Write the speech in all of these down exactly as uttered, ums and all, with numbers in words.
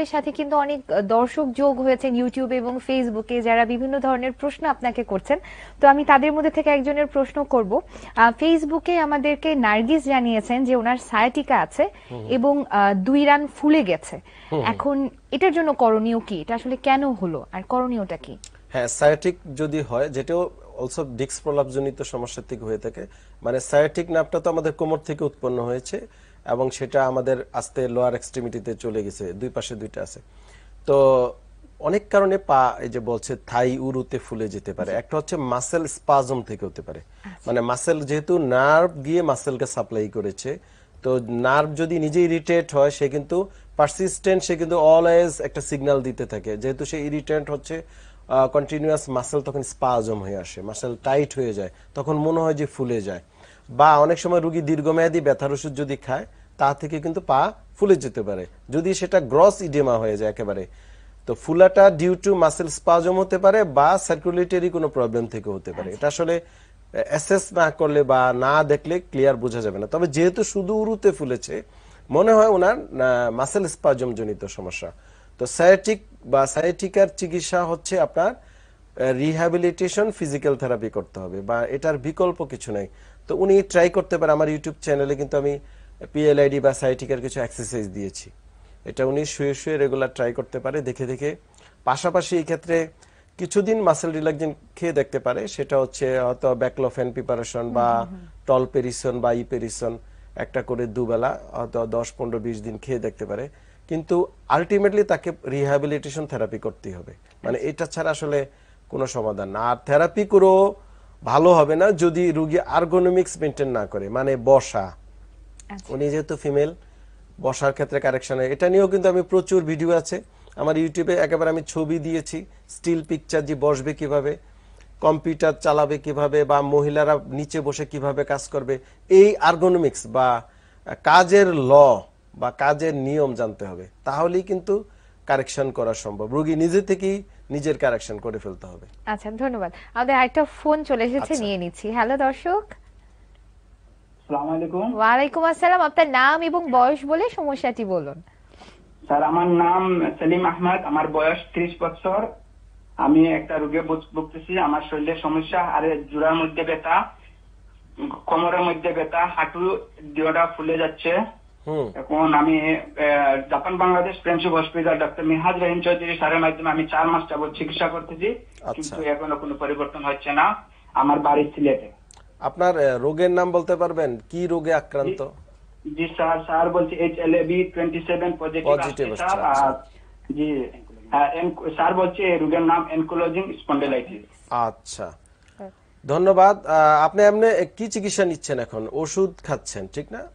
আপনাদের সাথে কিন্তু অনেক দর্শক যোগ হয়েছেন ইউটিউবে এবং ফেসবুকে, যারা বিভিন্ন ধরনের প্রশ্ন আপনাকে করছেন। তো আমি তাদের মধ্যে থেকে একজনের প্রশ্ন করব। ফেসবুকে আমাদেরকে নার্গিস জানিয়েছেন যে ওনার সায়াটিকা আছে এবং দুই রান ফুলে গেছে। এখন এটার জন্য করণীয় কি? এটা আসলে কেন হলো আর করণীয়টা কি? হ্যাঁ, সায়াটিক যদি হয়, যেটাও অলসো ডিস্ক প্রলাপ জনিত সমস্যা থেকে হয়ে থাকে। মানে সায়াটিক নার্ভটা তো আমাদের কোমর থেকে উৎপন্ন হয়েছে এবং সেটা আমাদের আস্তে লোয়ার এক্সট্রিমিটিতে চলে গেছে, দুই পাশে দুইটা আছে। তো অনেক কারণে পা এই যে বলছে থাই উরুতে ফুলে যেতে পারে। একটা হচ্ছে মাসেল স্পাজম থেকে হতে পারে, মানে মাসেল যেহেতু নার্ভ গিয়ে মাসেলকে সাপ্লাই করেছে, তো নার্ভ যদি নিজে ইরিটেট হয় সে কিন্তু পারসিস্টেন্ট, সে কিন্তু অলওয়েজ একটা সিগন্যাল দিতে থাকে। যেহেতু সে ইরিটেন্ট হচ্ছে কন্টিনিউয়াস, মাসেল তখন স্পাজম হয়ে আসে, মাসেল টাইট হয়ে যায়, তখন মনে হয় যে ফুলে যায়। বা অনেক সময় রোগী দীর্ঘমেয়াদী ব্যথার ওষুধ যদি খায় তা থেকে কিন্তু পা ফুলে যেতে পারে, যদি সেটা গ্রস ইডেমা হয়ে যায় একেবারে। তো ফুলাটা ডিউ টু মাসেল স্পাজম হতে পারে বা সার্কুলেটরি কোনো প্রবলেম থেকে হতে পারে। এটা আসলে অ্যাসেস না করলে বা না দেখলে ক্লিয়ার বোঝা যাবে না। তবে যেহেতু শুধু উরুতে ফুলেছে, মনে হয় ওনার মাসেল স্পাজম জনিত সমস্যা। তো সায়াটিক বা সায়াটিকার চিকিৎসা হচ্ছে আপনার রিহ্যাবিলিটেশন, ফিজিক্যাল থেরাপি করতে হবে, বা এটার বিকল্প কিছু নাই। তো উনি ট্রাই করতে পারে। আমার ইউটিউব চ্যানেলে কিন্তু আমি পিএলআইডি বা সায়াটিকার কিছু এক্সারসাইজ দিয়েছি, এটা উনি শুয়ে শুয়ে রেগুলার ট্রাই করতে পারে দেখে দেখে। পাশাপাশি এই ক্ষেত্রে কিছুদিন মাসেল রিল্যাক্সেশন খেয়ে দেখতে পারে, সেটা হচ্ছে হয়তো ব্যাকলোফেন প্রিপারেশন বা টলপেরিসন বা ইপেরিসন একটা করে দুবেলা হয়তো দশ পনেরো বিশ দিন খেয়ে দেখতে পারে। কিন্তু আলটিমেটলি তাকে রিহ্যাবিলিটেশন থেরাপি করতেই হবে, মানে এটা ছাড়া আসলে কোনো সমাধান না। আর থেরাপি করেও ভালো হবে না যদি রোগী আর্গোনমিক্স মেনটেন না করে, মানে বসা। উনি যেহেতু ফিমেল, বসার ক্ষেত্রে কারেকশন, এটা নিয়েও কিন্তু আমি প্রচুর ভিডিও আছে আমার ইউটিউবে, একেবারে আমি ছবি দিয়েছি, স্টিল পিকচার, যে বসবে কিভাবে, কম্পিউটার চালাবে কিভাবে, বা মহিলারা নিচে বসে কিভাবে কাজ করবে। এই আর্গোনমিক্স বা কাজের ল বা কাজের নিয়ম জানতে হবে, তাহলেই কিন্তু কারেকশন করা সম্ভব। রোগী নিজে থেকেই নিজের কারেকশন করে ফেলতে হবে। আচ্ছা, ধন্যবাদ। আমাদের আরেকটা ফোন চলে এসেছে, নিয়ে নিচ্ছি। হ্যালো দর্শক, আসসালামু আলাইকুম। ওয়ালাইকুম আসসালাম। আপনার নাম এবং বয়স বলে সমস্যাটি বলুন। স্যার, আমার নাম সেলিম আহমদ, আমার বয়স ত্রিশ বছর। আমি একটা রোগে ভুগতেছি। আমার শরীরের সমস্যা, আরে জোড়ার মধ্যে ব্যথা, কোমরের মধ্যে ব্যথা, হাঁটু দিওটা ফুলে যাচ্ছে। এখন আমি Japan Bangladesh friendship hospital doctor Mihaj Rahim Chowdhury স্যারের মাধ্যমে আমি চার মাস যাবত চিকিৎসা করতেছি, কিন্তু এখনো কোনো পরিবর্তন হচ্ছে না। আমার বাড়ি সিলেটে। আপনার রোগের নাম বলতে পারবেন, কি রোগে আক্রান্ত? জি স্যার, স্যার বলছি এইচ এল এ বি সাতাশ পজিটিভ আছে স্যার। আর জি স্যার বলছে এই রোগের নাম অ্যানকিলোজিং স্পন্ডিলাইটিস। আচ্ছা, ধন্যবাদ। আপনি এমনি কি চিকিৎসা নিচ্ছেন এখন? ওষুধ খাচ্ছেন ঠিক না?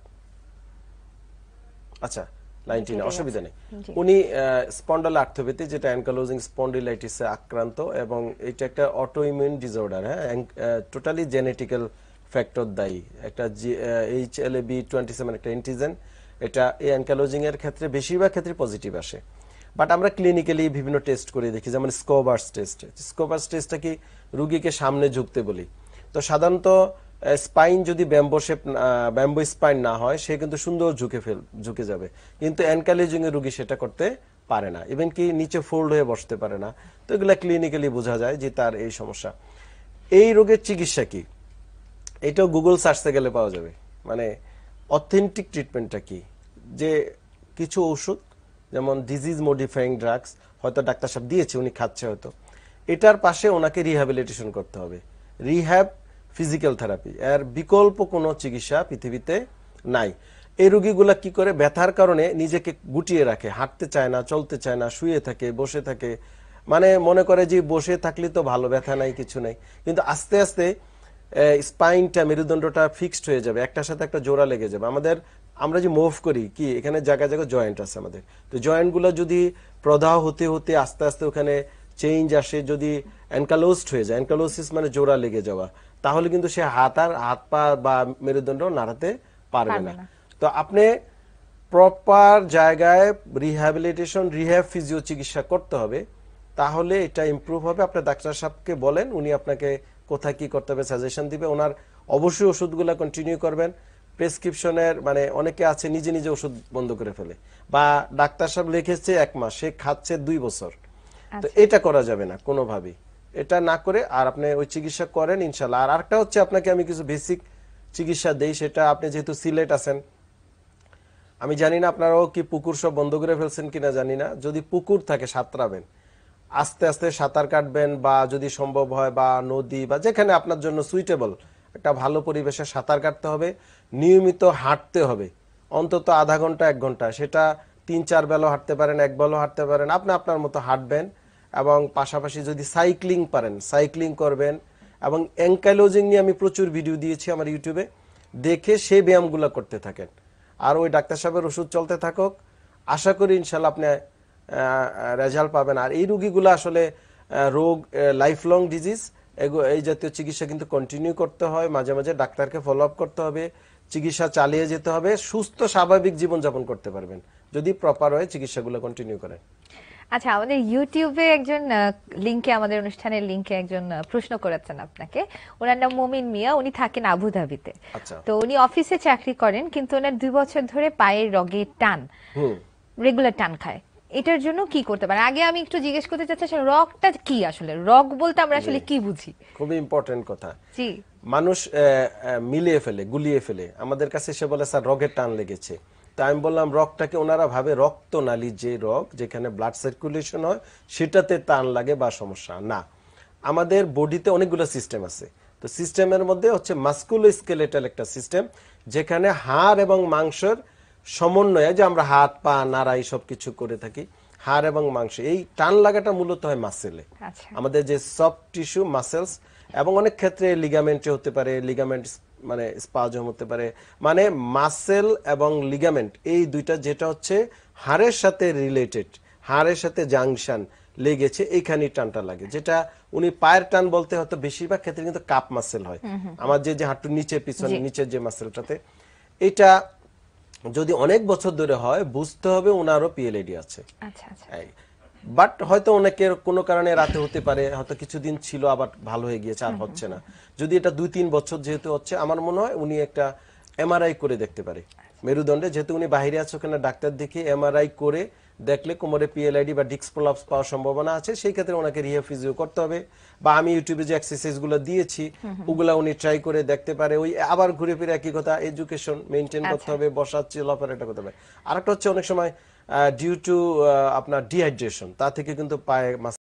আচ্ছা, লাইনটি না, অসুবিধা নেই। উনি স্পন্ডালার্থোপ্যাথি, যেটা অ্যানকিলোজিং স্পন্ডিলাইটিসে আক্রান্ত, এবং এটা একটা অটোইমিউন ডিসঅর্ডার। হ্যাঁ, টোটালি জেনেটিক্যাল ফ্যাক্টর দায়ী। একটা H L A B twenty seven একটা এন্টিজেন, এটা এই অ্যানকিলোজিং এর ক্ষেত্রে বেশিরভাগ ক্ষেত্রে পজিটিভ আসে। বাট আমরা ক্লিনিক্যালি বিভিন্ন টেস্ট করে দেখি, যেমন স্কোবার্স টেস্ট। স্কোবার্স টেস্টটা কি, রুগীকে সামনে ঝুঁকতে বলি। তো সাধারণত স্পাইন যদি ব্যাম্বো শেপ ব্যাম্বো স্পাইন না হয়, সে কিন্তু সুন্দর ঝুঁকে ফেল ঝুঁকে যাবে। কিন্তু অ্যানকিলোজিং এর রুগী সেটা করতে পারে না, ইভেন কি নিচে ফোল্ড হয়ে বসতে পারে না। তো এগুলা ক্লিনিক্যালি বোঝা যায় যে তার এই সমস্যা। এই রোগের চিকিৎসা কি, এটাও গুগল সার্চে গেলে পাওয়া যাবে। মানে অথেন্টিক ট্রিটমেন্টটা কি, যে কিছু ওষুধ যেমন ডিজিজ মডিফাইং ড্রাগস হয়তো ডাক্তার সাহেব দিয়েছে, উনি খাচ্ছে হয়তো, এটার পাশে ওনাকে রিহ্যাবিলিটেশন করতে হবে। রিহ্যাব, ফিজিক্যাল থেরাপি, এর বিকল্প কোনো চিকিৎসা পৃথিবীতে নাই। এই রোগীগুলা কি করে, ব্যথার কারণে নিজেকে গুটিয়ে রাখে, হাঁটতে চায় না, চলতে চায় না, শুয়ে থাকে, বসে থাকে, মানে মনে করে যে বসে থাকলে তো ভালো, ব্যথা নাই, কিছু নাই। কিন্তু আস্তে আস্তে স্পাইনটা, মেরুদণ্ডটা ফিক্সড হয়ে যাবে, একটার সাথে একটা জোড়া লেগে যাবে। আমাদের আমরা যে মুভ করি কি, এখানে জায়গায় জায়গায় জয়েন্ট আছে আমাদের। তো জয়েন্টগুলো যদি প্রদাহ হতে হতে আস্তে আস্তে ওখানে চেঞ্জ আসে, যদি অ্যানকালোজড হয়ে যায়, অ্যানকালোসিস মানে জোড়া লেগে যাওয়া, তাহলে কিন্তু সে হাত আর হাত পা বা মেরুদণ্ড নাড়াতে পারবে না। তো আপনি প্রপার জায়গায় রিহ্যাবিলিটেশন, রিহ্যাব, ফিজিও চিকিৎসা করতে হবে, তাহলে এটা ইমপ্রুভ হবে। আপনার ডাক্তার সাহেবকে বলেন, উনি আপনাকে কোথায় কি করতে হবে সাজেশন দিবে। ওনার অবশ্যই ওষুধগুলো কন্টিনিউ করবেন, প্রেসক্রিপশনের মানে অনেকে আছে নিজে নিজে ওষুধ বন্ধ করে ফেলে, বা ডাক্তার সাহেব লিখেছে এক মাস, সে খাচ্ছে দুই বছর। তো এটা করা যাবে না কোনোভাবেই। এটা না করে আর আপনি ওই চিকিৎসা করেন ইনশাল্লাহ। আর আরেকটা হচ্ছে আপনাকে আমি কিছু বেসিক চিকিৎসা দেই, সেটা আপনি যেহেতু সিলেট আছেন, আমি জানি না আপনারাও কি পুকুর সব বন্ধ করে ফেলছেন কিনা জানি না, যদি পুকুর থাকে সাঁতরাবেন, আস্তে আস্তে সাঁতার কাটবেন, বা যদি সম্ভব হয় বা নদী বা যেখানে আপনার জন্য সুইটেবল একটা ভালো পরিবেশে সাঁতার কাটতে হবে। নিয়মিত হাঁটতে হবে, অন্তত আধা ঘন্টা এক ঘন্টা, সেটা তিন চার বেলাও হাঁটতে পারেন, এক বেলাও হাঁটতে পারেন, আপনি আপনার মতো হাঁটবেন। এবং পাশাপাশি যদি সাইক্লিং পারেন সাইক্লিং করবেন। এবং অ্যাঙ্কাইলোজিং নিয়ে আমি প্রচুর ভিডিও দিয়েছি আমার ইউটিউবে, দেখে সেই ব্যায়ামগুলো করতে থাকেন। আর ওই ডাক্তার সাহেবের ওষুধ চলতে থাকুক, আশা করি ইনশাল্লাহ আপনি রেজাল্ট পাবেন। আর এই রোগীগুলো আসলে রোগ লাইফ লং ডিজিজ, এই জাতীয় চিকিৎসা কিন্তু কন্টিনিউ করতে হয়, মাঝে মাঝে ডাক্তারকে ফলো আপ করতে হবে, চিকিৎসা চালিয়ে যেতে হবে, সুস্থ স্বাভাবিক জীবনযাপন করতে পারবেন যদি প্রপার হয়ে চিকিৎসাগুলো কন্টিনিউ করেন। আচ্ছা, আমাদের ইউটিউবে একজন লিংকে, আমাদের অনুষ্ঠানের লিংকে একজন আহ, প্রশ্ন করেছেন আপনাকে। ওনার নাম মমিন মিয়া, উনি থাকেন আবুধাবিতে। আচ্ছা। তো উনি অফিসে চাকরি করেন, কিন্তু ওনার দুই বছর ধরে পায়ের রগে টান, হুম রেগুলার টান খায়। এটার জন্য কি করতে পারে? আগে আমি একটু জিজ্ঞেস করতে চাচ্ছি, আসলে রগটা কি? আসলে রগ বলতে আমরা আসলে কি বুঝি? খুবই ইম্পর্টেন্ট কথা। জি, মানুষ আহ, আহ, মিলিয়ে ফেলে, গুলিয়ে ফেলে, আমাদের কাছে এসে বলে স্যার রগের টান লেগেছে। তা আমি বললাম রগটাকে, ওনারা ভাবে রক্তনালী, যে রগ যেখানে ব্লাড সার্কুলেশন হয় সেটাতে টান লাগে বা সমস্যা না। আমাদের বডিতে অনেকগুলো সিস্টেম আছে। তো সিস্টেমের মধ্যে হচ্ছে মাস্কুলোস্কেলেটাল একটা সিস্টেম, যেখানে হাড় এবং মাংসের সমন্বয়ে, যে আমরা হাত পা নাড়াই সব কিছু করে থাকি, হাড় এবং মাংস, এই টান লাগাটা মূলত হয় মাসেলে, আচ্ছা, আমাদের যে সফট টিস্যু মাসেলস, এবং অনেক ক্ষেত্রে লিগামেন্টে হতে পারে, লিগামেন্ট মানে স্পাজম হতে পারে। মানে মাসেল এবং লিগামেন্ট এই দুইটা যেটা হচ্ছে হাড়ের সাথে রিলেটেড, হাড়ের সাথে জাংশন লেগেছে, এইখানে টানটা লাগে। যেটা উনি পায়ের টান বলতে হয়তো বেশিরভাগ ক্ষেত্রে কিন্তু কাপ মাসেল হয়, আমার যে যে হাঁটুর নিচে পিছনে নিচের যে মাসেলটাতে। এটা যদি অনেক বছর ধরে হয়, বুঝতে হবে ওনারও পিএলআইডি আছে। আচ্ছা, আচ্ছা, বাট হয়তো অনেকের কোনো কারণে রাতে হতে পারে, হয়তো কিছুদিন ছিল আবার ভালো হয়ে গিয়েছে, আর হচ্ছে না। যদি এটা দুই তিন বছর যেহেতু হচ্ছে, আমার মনে হয় উনি একটা এমআরআই করে দেখতে পারে মেরুদণ্ডে, যেহেতু উনি বাইরে আছে, ওখানে ডাক্তার দেখে এমআরআই করে দেখলে কোমরে পিএলআইডি বা ডিস্ক প্রলাপস পাওয়ার সম্ভাবনা আছে, সেই ক্ষেত্রে ওনাকে রিহ্যাব ফিজিও করতে হবে। বা আমি ইউটিউবে যে এক্সারসাইজগুলো দিয়েছি ওগুলা উনি ট্রাই করে দেখতে পারে। ওই আবার ঘুরে ফিরে একই কথা, এডুকেশন মেনটেন করতে হবে, বসা চলাফেরাটা করতে হবে। আরেকটা হচ্ছে অনেক সময় ডিউ টু আপনার ডিহাইড্রেশন, তা থেকে কিন্তু পায়ে